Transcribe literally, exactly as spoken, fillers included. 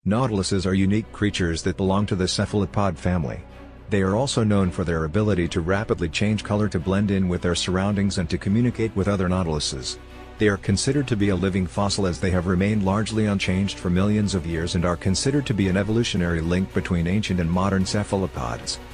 Nautiluses are unique creatures that belong to the cephalopod family. They are also known for their ability to rapidly change color to blend in with their surroundings and to communicate with other nautiluses. They are considered to be a living fossil as they have remained largely unchanged for millions of years and are considered to be an evolutionary link between ancient and modern cephalopods.